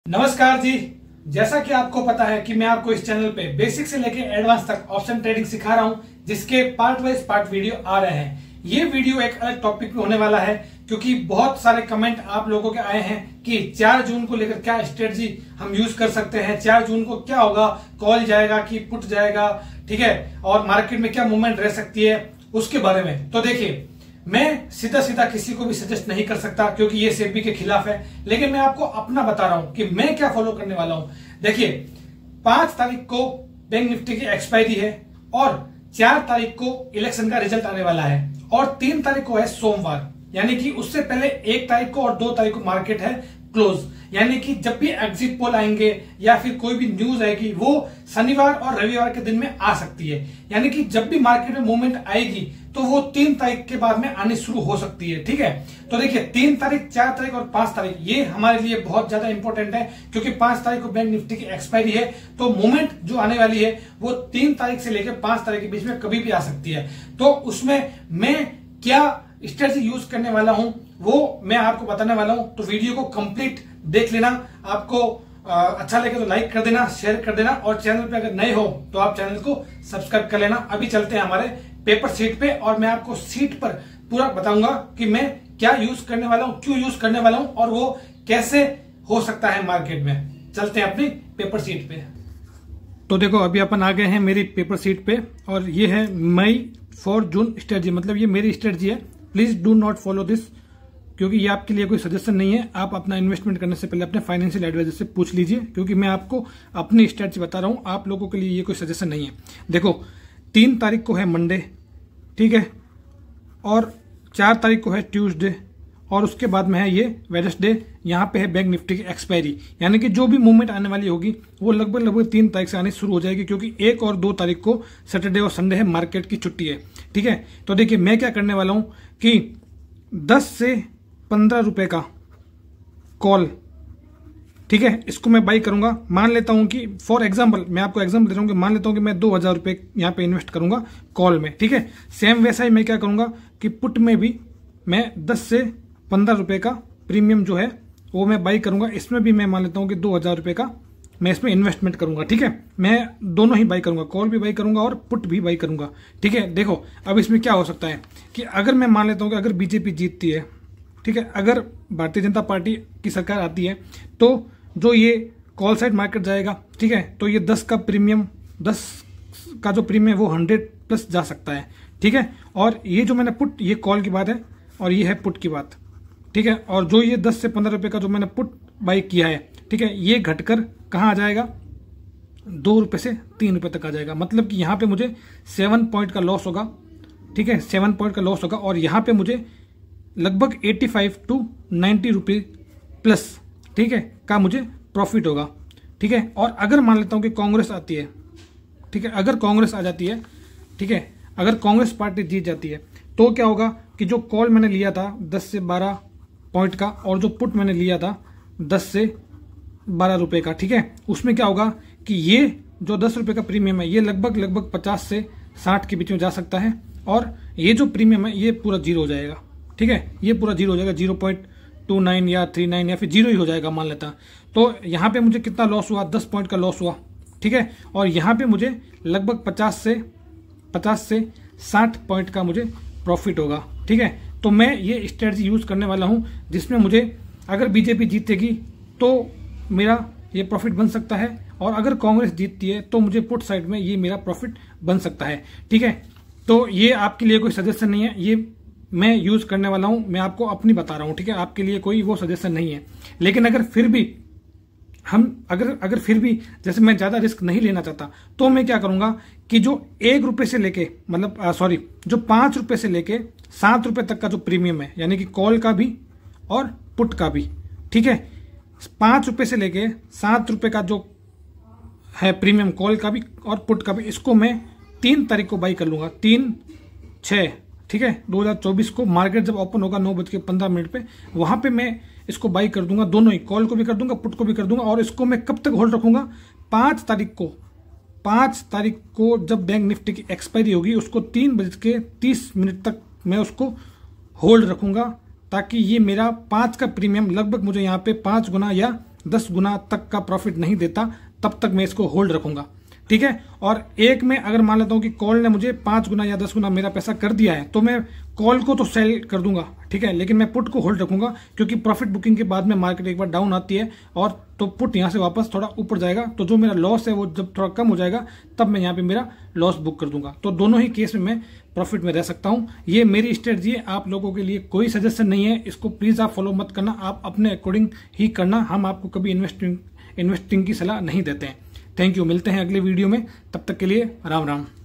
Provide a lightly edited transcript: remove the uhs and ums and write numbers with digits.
नमस्कार जी। जैसा कि आपको पता है कि मैं आपको इस चैनल पे बेसिक से लेके एडवांस तक ऑप्शन ट्रेडिंग सिखा रहा हूं, जिसके पार्ट वाइज पार्ट वीडियो आ रहे हैं। ये वीडियो एक अलग टॉपिक पे होने वाला है, क्योंकि बहुत सारे कमेंट आप लोगों के आए हैं कि 4 जून को लेकर क्या स्ट्रेटजी हम यूज कर सकते हैं, 4 जून को क्या होगा, कॉल जाएगा कि पुट जाएगा, ठीक है, और मार्केट में क्या मूवमेंट रह सकती है उसके बारे में। तो देखिए, मैं सीधा सीधा किसी को भी सजेस्ट नहीं कर सकता, क्योंकि ये सेबी के खिलाफ है, लेकिन मैं आपको अपना बता रहा हूं कि मैं क्या फॉलो करने वाला हूं। देखिए, 5 तारीख को बैंक निफ्टी की एक्सपायरी है और 4 तारीख को इलेक्शन का रिजल्ट आने वाला है और 3 तारीख को है सोमवार, यानी कि उससे पहले 1 तारीख को और 2 तारीख को मार्केट है क्लोज। यानी कि जब भी एग्जिट पोल आएंगे या फिर कोई भी न्यूज आएगी वो शनिवार और रविवार के दिन में आ सकती है। यानी कि जब भी मार्केट में मूवमेंट आएगी तो वो 3 तारीख के बाद में आनी शुरू हो सकती है, ठीक है। तो देखिए, 3 तारीख, 4 तारीख और 5 तारीख ये हमारे लिए बहुत ज्यादा इंपॉर्टेंट है, क्योंकि 5 तारीख को बैंक निफ्टी की एक्सपायरी है। तो मूवमेंट जो आने वाली है वो 3 तारीख से लेकर 5 तारीख के बीच में कभी भी आ सकती है। तो उसमें मैं क्या स्ट्रेटजी यूज करने वाला हूं वो मैं आपको बताने वाला हूं। तो वीडियो को कंप्लीट देख लेना। आपको अच्छा लगे तो लाइक कर देना, शेयर कर देना, और चैनल पे अगर नए हो तो आप चैनल को सब्सक्राइब कर लेना। अभी चलते हैं हमारे पेपर शीट पे और मैं आपको शीट पर पूरा बताऊंगा कि मैं क्या यूज करने वाला हूं, क्यों यूज करने वाला हूं और वो कैसे हो सकता है मार्केट में। चलते हैं अपनी पेपर शीट पे। तो देखो, अभी अपन आ गए हैं मेरी पेपर शीट पे और ये है मई 4 जून स्ट्रेटजी, मतलब ये मेरी स्ट्रेटजी है। Please do not follow this, क्योंकि ये आपके लिए कोई सजेशन नहीं है। आप अपना इन्वेस्टमेंट करने से पहले अपने फाइनेंशियल एडवाइजर से पूछ लीजिए, क्योंकि मैं आपको अपनी स्ट्रेटजी बता रहा हूं, आप लोगों के लिए ये कोई सजेशन नहीं है। देखो, 3 तारीख को है मंडे, ठीक है, और 4 तारीख को है ट्यूसडे, और उसके बाद में है ये वेडनेसडे। यहाँ पे है बैंक निफ्टी की एक्सपायरी, यानी कि जो भी मूवमेंट आने वाली होगी वो लगभग 3 तारीख से आनी शुरू हो जाएगी, क्योंकि 1 और 2 तारीख को सैटरडे और संडे है, मार्केट की छुट्टी है, ठीक है। तो देखिए, मैं क्या करने वाला हूं कि 10 से 15 रुपए का कॉल, ठीक है, इसको मैं बाई करूंगा। मान लेता हूं कि फॉर एग्जांपल, मैं आपको एग्जांपल दे रहा हूं कि मान लेता हूं कि मैं 2000 रुपए यहां पे इन्वेस्ट करूंगा कॉल में, ठीक है। सेम वैसा ही मैं क्या करूंगा कि पुट में भी मैं 10 से 15 रुपए का प्रीमियम जो है वो मैं बाई करूंगा। इसमें भी मैं मान लेता हूं कि 2000 रुपए का मैं इसमें इन्वेस्टमेंट करूंगा, ठीक है। मैं दोनों ही बाई करूंगा, कॉल भी बाई करूंगा और पुट भी बाई करूंगा, ठीक है। देखो, अब इसमें क्या हो सकता है कि अगर मैं मान लेता हूं कि अगर बीजेपी जीतती है, ठीक है, अगर भारतीय जनता पार्टी की सरकार आती है, तो जो ये कॉल साइड मार्केट जाएगा, ठीक है, तो ये 10 का प्रीमियम, 10 का जो प्रीमियम वो 100+ जा सकता है, ठीक है। और ये जो मैंने पुट, ये कॉल की बात है और ये है पुट की बात, ठीक है। और जो ये 10 से 15 रुपए का जो मैंने पुट बाई किया है, ठीक है, ये घटकर कहाँ आ जाएगा, 2 रुपए से 3 रुपए तक आ जाएगा। मतलब कि यहाँ पे मुझे 7 पॉइंट का लॉस होगा, ठीक है, 7 पॉइंट का लॉस होगा, और यहाँ पे मुझे लगभग 85 to 90 रुपये प्लस, ठीक है, का मुझे प्रॉफिट होगा, ठीक है। और अगर मान लेता हूं कि कांग्रेस आती है, ठीक है, अगर कांग्रेस आ जाती है, ठीक है, अगर कांग्रेस पार्टी जीत जाती है, तो क्या होगा कि जो कॉल मैंने लिया था 10 से 12 पॉइंट का और जो पुट मैंने लिया था 10 से 12 रुपए का, ठीक है, उसमें क्या होगा कि ये जो 10 रुपए का प्रीमियम है ये लगभग 50 से 60 के बीच में जा सकता है, और ये जो प्रीमियम है ये पूरा जीरो हो जाएगा, ठीक है, ये पूरा जीरो हो जाएगा, 0.29 या 39 या फिर जीरो ही हो जाएगा मान लेता। तो यहाँ पे मुझे कितना लॉस हुआ, 10 पॉइंट का लॉस हुआ, ठीक है, और यहाँ पे मुझे लगभग 50 से 60 पॉइंट का मुझे प्रॉफिट होगा, ठीक है। तो मैं ये स्ट्रेटजी यूज करने वाला हूँ, जिसमें मुझे अगर बीजेपी जीतेगी तो मेरा ये प्रॉफिट बन सकता है, और अगर कांग्रेस जीतती है तो मुझे पुट साइड में ये मेरा प्रॉफिट बन सकता है, ठीक है। तो ये आपके लिए कोई सजेशन नहीं है, ये मैं यूज करने वाला हूं, मैं आपको अपनी बता रहा हूं, ठीक है, आपके लिए कोई वो सजेशन नहीं है। लेकिन अगर फिर भी अगर फिर भी जैसे मैं ज्यादा रिस्क नहीं लेना चाहता, तो मैं क्या करूंगा कि जो 1 रुपए से लेके, मतलब जो 5 रुपए से लेके 7 रुपए तक का जो प्रीमियम है, यानी कि कॉल का भी और पुट का भी, ठीक है, 5 रुपए से लेके 7 रुपए का जो है प्रीमियम, कॉल का भी और पुट का भी, इसको मैं 3 तारीख को बाई कर लूंगा, 3/6, ठीक है, 2024 को मार्केट जब ओपन होगा 9:15 पे, वहां पे मैं इसको बाई कर दूंगा, दोनों ही, कॉल को भी कर दूंगा, पुट को भी कर दूंगा। और इसको मैं कब तक होल्ड रखूंगा, 5 तारीख को जब बैंक निफ्टी की एक्सपायरी होगी उसको 3:30 तक मैं उसको होल्ड रखूंगा, ताकि ये मेरा 5 का प्रीमियम लगभग मुझे यहाँ पे 5 गुना या 10 गुना तक का प्रॉफिट नहीं देता तब तक मैं इसको होल्ड रखूंगा, ठीक है। और एक में अगर मान लेता हूं कि कॉल ने मुझे 5 गुना या 10 गुना मेरा पैसा कर दिया है तो मैं कॉल को तो सेल कर दूंगा, ठीक है, लेकिन मैं पुट को होल्ड रखूंगा, क्योंकि प्रॉफिट बुकिंग के बाद में मार्केट एक बार डाउन आती है और तो पुट यहां से वापस थोड़ा ऊपर जाएगा, तो जो मेरा लॉस है वो जब थोड़ा कम हो जाएगा तब मैं यहाँ पे मेरा लॉस बुक कर दूंगा। तो दोनों ही केस में मैं प्रॉफिट में रह सकता हूं। ये मेरी स्ट्रेटजी है, आप लोगों के लिए कोई सजेशन नहीं है, इसको प्लीज आप फॉलो मत करना, आप अपने अकॉर्डिंग ही करना। हम आपको कभी इन्वेस्टिंग की सलाह नहीं देते हैं। थैंक यू, मिलते हैं अगले वीडियो में, तब तक के लिए राम राम।